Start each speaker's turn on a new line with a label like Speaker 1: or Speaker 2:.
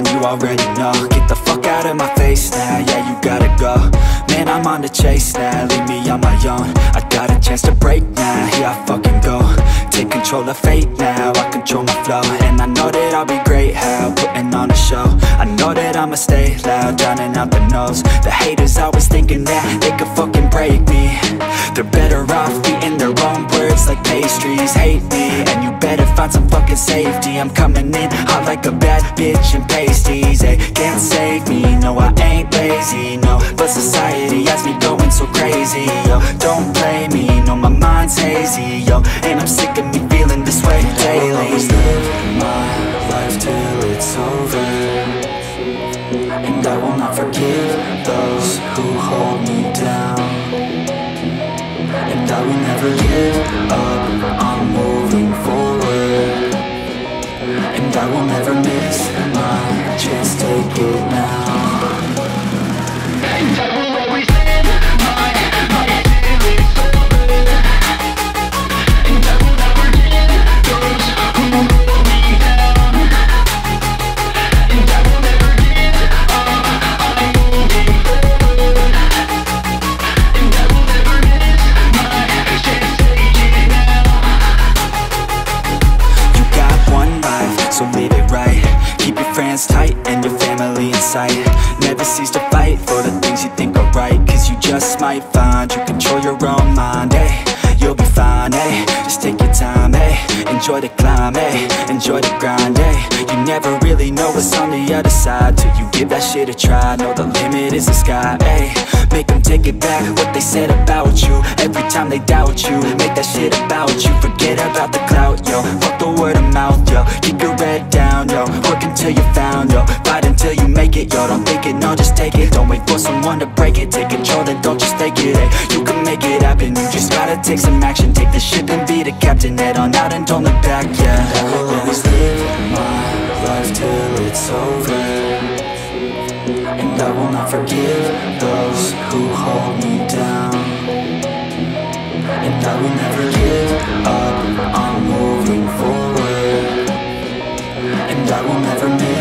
Speaker 1: you already know. Get the fuck out of my face now, yeah, you gotta go. Man, I'm on the chase now, leave me on my own. I got a chance to break now, here I fucking go. Take control of fate now, I control my flow. And I know that I'll be great, how, putting on a show. I know that I'ma stay loud, drowning out the noise. The haters always thinking that they could fucking break me. They're better off eating their own words like pastries. Hate me, and you better find some fucking safety. I'm coming in hot like a bad bitch in pasties. They can't save me, no I ain't lazy, no. But society has me going so crazy, yo. Don't play me, no my mind's hazy, yo. And I'm sick of me feeling this way daily. I'll always live my life till it's over, and I will not forgive those who hold me down. And I will never give up, I'm moving forward. And I will never miss my chance, take it now. And I will always live my life till it's over, and I will never give those who hold me down. And I will never give up, I'm moving forward. And I will never miss my chance, take it now. You got one life, so live it right. Keep your friends tight and your family in sight. Never cease to fight for the things you think are right, cause you just might find you control your own mind, eh? You'll be fine, eh? Just take your time, eh? Enjoy the climb, eh? Enjoy the grind, eh? You never really know what's on the other side till you give that shit a try. Know the limit is the sky, eh? Make them take it back, what they said about you. Every time they doubt you, make that shit about you. Forget about the clout, yo. Fuck the word of mouth, yo. Keep your head down, yo. Work until you're found, yo. Fight until you make it, yo. Don't think it, no, just take it. Don't wait for someone to break it. Take control, then don't just take it, eh? You can make it happen, you just gotta take some action. Take the ship and be the captain. Head on out and don't look back, yeah. I will always live my life till it's over, and I will not forgive those who hold me down. And I will never give up, I'm moving forward. And I will never miss